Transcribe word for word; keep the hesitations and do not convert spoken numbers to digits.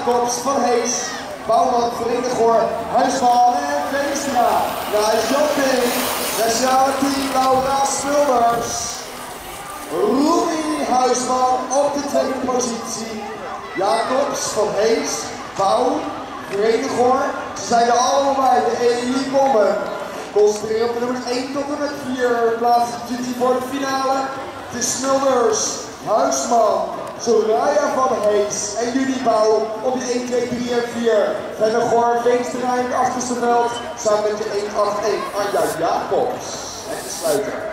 Jacobs, Van Hees, Bouwman, Verenigor, Huisman en Veenstra. Nice jumping. Nationale team Laura Smulders. Roelie Huisman op de tweede positie. Jacobs, Van Hees, Bouw, Verenigor. Ze zijn er allemaal bij, de Elite Bommen. Concentreren op de nummer één tot en met vier. Plaatsen voor de finale. De Smulders, Huisman, Soraya Van Hees en Judy Bouw op de één, twee, drie en vier. Verenigor, Veenstra in het achterste veld. Samen met de één acht één Anja Jacobs. En de sluiter.